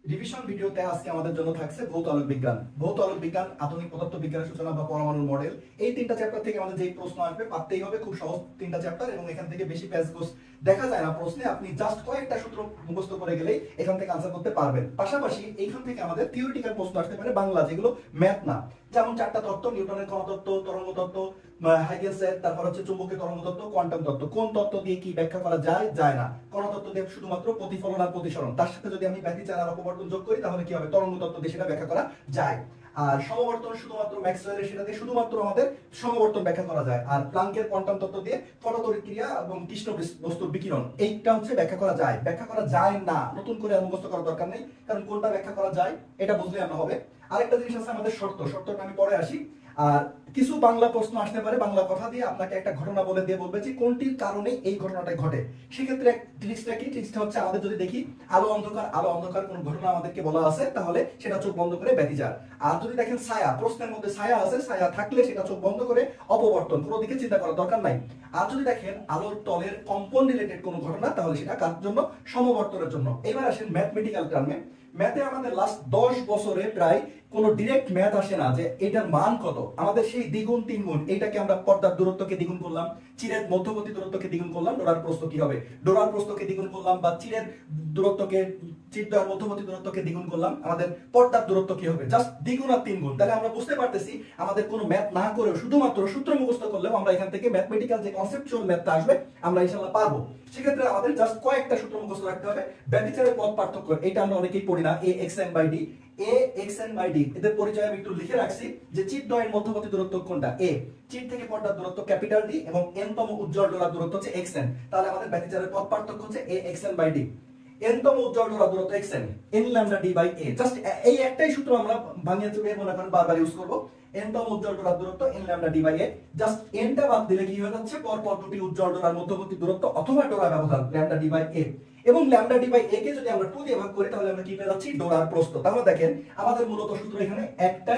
Revision ভিডিওতে আজকে আমাদের জন্য থাকছে ভৌত আলোক বিজ্ঞান। ভৌত আলোক বিজ্ঞান, আধুনিক পদার্থ বিজ্ঞানের সূচনা বা পরমাণুর মডেল। এই তিনটা চ্যাপ্টার থেকে আমাদের যেই প্রশ্ন আসবে পারতেই হবে, খুব সহজ তিনটা চ্যাপ্টার এবং এখান থেকে বেশি পেজ গোছ দেখা যায় না প্রশ্নে। আপনি জাস্ট কয়েকটা সূত্র মুখস্থ করে গেলেই এখান থেকে আনসার করতে পারবেন। পাশাপাশি এইখান থেকে আমাদের থিওরিটিক্যাল প্রশ্ন আসতে পারে বাংলা, যেগুলো ম্যাথ না। যেমন চারটা তত্ত্ব, নিউটনের কণাতত্ত্ব, তরঙ্গ তত্ত্ব, হাইগেনসের, তারপর হচ্ছে চুম্বকীয় তরঙ্গ তত্ত্ব, কোয়ান্টাম তত্ত্ব। কোন তত্ত্ব দিয়ে কি ব্যাখ্যা করা যায় যায় না। কণাতত্ত্ব দিয়ে শুধুমাত্র প্রতিফলন আর প্রতিসরণ, তার সাথে যদি আমি ব্যতিচার আর অপবর্তন যোগ করি তাহলে কি হবে, তরঙ্গ তত্ত্ব দিয়ে সেটা ব্যাখ্যা করা যায়। আর সমবর্তন শুধুমাত্র ম্যাক্সওয়েলের, সেটা দিয়ে শুধুমাত্র আমাদের সমবর্তন ব্যাখ্যা করা যায়। আর প্লাঙ্কের কোয়ান্টাম তত্ত্ব দিয়ে ফটোতড়িৎ ক্রিয়া এবং কৃষ্ণ বস্তুর বিকিরণ, এইটা হচ্ছে ব্যাখ্যা করা যায়। ব্যাখ্যা করা যায় না, নতুন করে আর মুখস্থ করার দরকার নেই, কারণ কোনটা ব্যাখ্যা করা যায় এটা বুঝলে আমরা হবে। আরেকটা জিনিস আছে আমাদের শর্তটা আমি পরে আসি। আর কিছু বাংলা প্রশ্ন আসতে পারে, বাংলা কথা দিয়ে আপনাকে একটা ঘটনা বলে দিয়ে বলবে যে কোনটির কারণে এই ঘটনাটা ঘটে। সেক্ষেত্রে ট্রিক্সটা কি, ট্রিক্সটা হচ্ছে আমাদের যদি দেখি আলো অন্ধকার কোন ঘটনা আমাদেরকে বলা আছে, তাহলে সেটা চোখ বন্ধ করে ব্যতিচার। আর যদি দেখেন ছায়া, প্রশ্নের মধ্যে ছায়া আছে, ছায়া থাকলে সেটা চোখ বন্ধ করে অপবর্তন, কোনো দিকে চিন্তা করার দরকার নাই। আর যদি দেখেন আলোর তলের কম্পন রিলেটেড কোনো ঘটনা, তাহলে সেটা কার জন্য, সমবর্তনের জন্য। এবার আসেন ম্যাথমেটিক্যাল টার্মে। ম্যাথে আমাদের লাস্ট 10 বছরে প্রায় কোনো ডিরেক্ট ম্যাথ আসে না যে এটার মান কত। আমাদের সেই দ্বিগুণ তিনগুণ, এইটাকে আমরা পর্দার দূরত্বকে দ্বিগুণ করলাম, চিরের মধ্যবর্তী দূরত্বকে দ্বিগুণ করলাম, ডোরার প্রস্থ কি হবে, ডোরার প্রস্থকে দ্বিগুণ করলাম, বা চিরের দূরত্বকে, চিরদ্বয়ের মধ্যবর্তী দূরত্বকে দ্বিগুণ করলাম, আমাদের পর্দার দূরত্ব কি হবে, জাস্ট দ্বিগুণ আর তিনগুণ। তাহলে আমরা বুঝতে পারতেছি আমাদের কোনো ম্যাথ না করেও শুধুমাত্র সূত্র মুখস্থ করলেও আমরা এখান থেকে ম্যাথমেটিক্যাল যে কনসেপচুয়াল ম্যাথটা আসবে আমরা ইনশাআল্লাহ পারবো। সেক্ষেত্রে আমাদের জাস্ট কয়েকটা সূত্র মুখস্থ রাখতে হবে। ব্যতিচারের পথ পার্থক্য, এটা আমরা অনেকেই পড়ি না, a x n by d, a x n by d, এদের পরিচয় আমি একটু লিখে রাখছি যে চিরদ্বয়ের মধ্যবর্তী দূরত্ব কোনটা, a, চির থেকে পর্দার দূরত্ব ক্যাপিটাল D এবং n তম উজ্জ্বল ডোরার দূরত্ব হচ্ছে xn। তাহলে আমাদের ব্যতিচারের পথ পার্থক্য হচ্ছে a x n by d, n তম উজ্জ্বল ডোরার দূরত্ব xn, n lambda d by a। Just এই একটাই সূত্র আমরা ভাঙিয়ে চুকে মনে করেন বারবার ইউজ করব। n তম উজ্জ্বল ডোরার দূরত্ব n lambda d by a, just n টা বাদ দিলে কি হয়ে যাচ্ছে, পরপর দুটি উজ্জ্বল ডোরার মধ্যবর্তী দূরত্ব অথবা ডোরা ব্যবধান lambda d by a। এবং lambda d by a কে যদি আমরা 2 দিয়ে ভাগ করি তাহলে আমরা কি পেয়ে যাচ্ছি, ডোরার প্রস্থ। তাহলে দেখেন আমাদের মূলত সূত্র এখানে একটাই,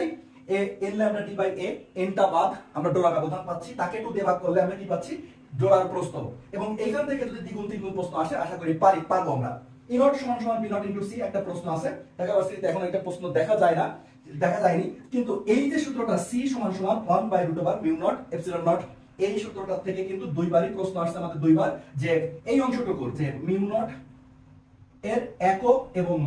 n lambda d by a, n টা বাদ আমরা ডোরা ব্যবধান পাচ্ছি, তাকে 2 দিয়ে ভাগ করলে আমরা কি পাচ্ছি, ডোরার প্রস্থ। এবং এইখান থেকে যদি দ্বিগুণ তিনগুণ প্রশ্ন আসে আশা করি পারবো আমরা। e নট সমান সমান b নট ইনটু c একটা প্রশ্ন আছে, ঢাকা ভার্সিটিতে এখন একটা প্রশ্ন দেখা যায় না, দেখা যায়নি, কিন্তু এই যে সূত্রটা c সমান সমান 1/√μ নট এপসিলন নট, এই সূত্রটা থেকে কিন্তু দুইবারই প্রশ্ন আসছে আমাদের, দুইবার, যে এই অংশটুকু যে মিউ নট এর একক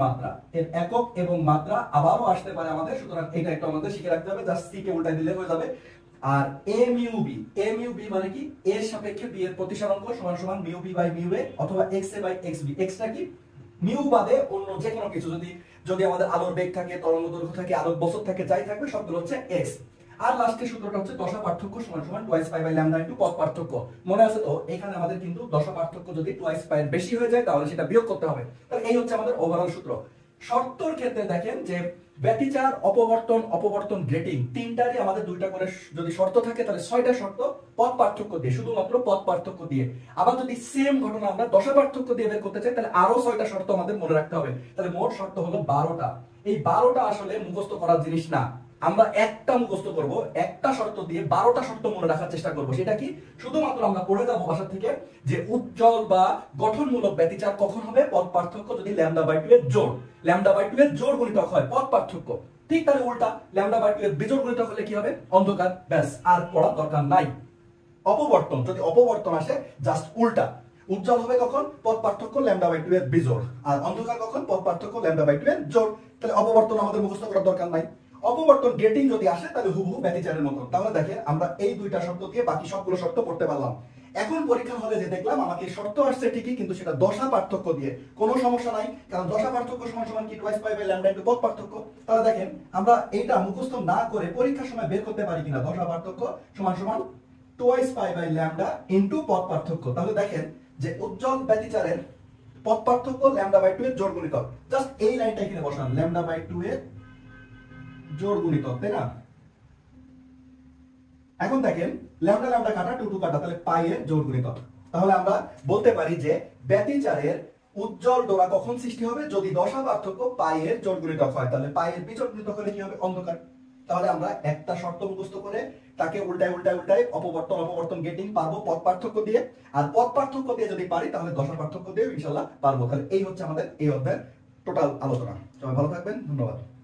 এবং মাত্রা আবারও আসতে পারে আমাদের। সুতরাং এটা একটু আমাদের শিখে রাখতে হবে, জাস্ট c কে উল্টাই দিলে হয়ে যাবে। আর a mu b মানে কি, a এর সাপেক্ষে b এর প্রতিসরাঙ্ক সমান সমান mu b by mu a অথবা x a by x b। x টা কি, মিউ বাদে অন্য যে কোনো কিছু, যদি আমাদের আলোর বেগ থাকে, তরঙ্গ দৈর্ঘ্য থাকে, আলোক বছর থাকে, যাই থাকবে সবগুলো হচ্ছে x। আর লাস্টের সূত্রটা হচ্ছে দশা পার্থক্য সমান সমান twice pi by lambda into পথ পার্থক্য। মনে আছে তো, এখানে আমাদের কিন্তু দশা পার্থক্য যদি টুয়াইস পাই এর বেশি হয়ে যায় তাহলে সেটা বিয়োগ করতে হবে। তাহলে এই হচ্ছে আমাদের ওভারঅল সূত্র। শর্তর ক্ষেত্রে দেখেন যে ব্যতিচার, অপবর্তন গ্রেটিং, তিনটারই আমাদের দুইটা করে যদি শর্ত থাকে তাহলে 6টা শর্ত পথ পার্থক্য দিয়ে, শুধুমাত্র পথ পার্থক্য দিয়ে। আবার যদি সেম ঘটনা আমরা দশা পার্থক্য দিয়ে বের করতে চাই তাহলে আরো 6টা শর্ত আমাদের মনে রাখতে হবে। তাহলে মোট শর্ত হলো 12টা। এই 12টা আসলে মুখস্থ করার জিনিস না, আমরা একটা মুখস্থ করব, একটা শর্ত দিয়ে 12টা শর্ত মনে রাখার চেষ্টা করব। সেটা কি, শুধুমাত্র আমরা পড়ে যাবো ভাষা থেকে যে উজ্জ্বল বা গঠনমূলক ব্যতিচার কখন হবে, পথ পার্থক্য যদি λ/2 এর জোড়, λ/2 এর জোড় গুণিতক হয় পথ পার্থক্য। ঠিক তাহলে উল্টা, λ/2 এর বিজোড় গুণিতক হলে কি হবে, অন্ধকার। ব্যাস, আর পড়ার দরকার নাই। অপবর্তন, যদি অপবর্তন আসে জাস্ট উল্টা, উজ্জ্বল হবে কখন, পথ পার্থক্য λ/2 এর বিজোড়, আর অন্ধকার কখন, পথ পার্থক্য λ/2 এর জোড়। তাহলে অপবর্তন আমাদের মুখস্থ করার দরকার নাই। অপবর্তন গ্রেটিং যদি আসে তাহলে হুবহু ব্যতিচারের মতো। তাহলে দেখেন আমরা এই দুইটা শর্ত দিয়ে বাকি সবগুলো শর্ত পড়তে পারলাম। এখন পরীক্ষা হলে যে দেখলাম আমাকে শর্ত আসছে ঠিকই, কিন্তু সেটা দশা পার্থক্য দিয়ে। কোনো সমস্যা নাই, কারণ দশা পার্থক্য সমান সমান কি, twice pi by lambda into পথ পার্থক্য। তাহলে দেখেন আমরা এইটা মুখস্থ না করে পরীক্ষার সময় বের করতে পারি কিনা, দশা পার্থক্য সমান সমান twice pi by lambda into পথ পার্থক্য। তাহলে দেখেন যে উজ্জ্বল ব্যতিচারের পথ পার্থক্য λ/2 এর জোড় গুণিতক, জাস্ট এই লাইনটা এখানে বসান, λ/2 এর জোড় গুণিতক, তাই না? এখন দেখেন ল্যামডা ল্যামডা কাটা, 2 2 কাটা, তাহলে পাই এর জোড় গুণিতক। তাহলে আমরা বলতে পারি যে ব্যতিচারের উজ্জ্বল ডোরা কখন সৃষ্টি হবে, যদি দশা পার্থক্য পাই এর জোড় গুণিতক হয়। তাহলে পাই এর বিজোড় গুণিতক হলে কি হবে, অন্ধকার। তাহলে আমরা একটা শর্ত মুখস্থ করে তাকে উল্টায় অপবর্তন গেটিং পারবো পথ পার্থক্য দিয়ে, আর পথ পার্থক্য দিয়ে যদি পারি তাহলে দশা পার্থক্য দিয়ে ইনশাআল্লাহ পারবো। তাহলে এই হচ্ছে আমাদের এই অধ্যায়ের টোটাল আলোচনা। সবাই ভালো থাকবেন, ধন্যবাদ।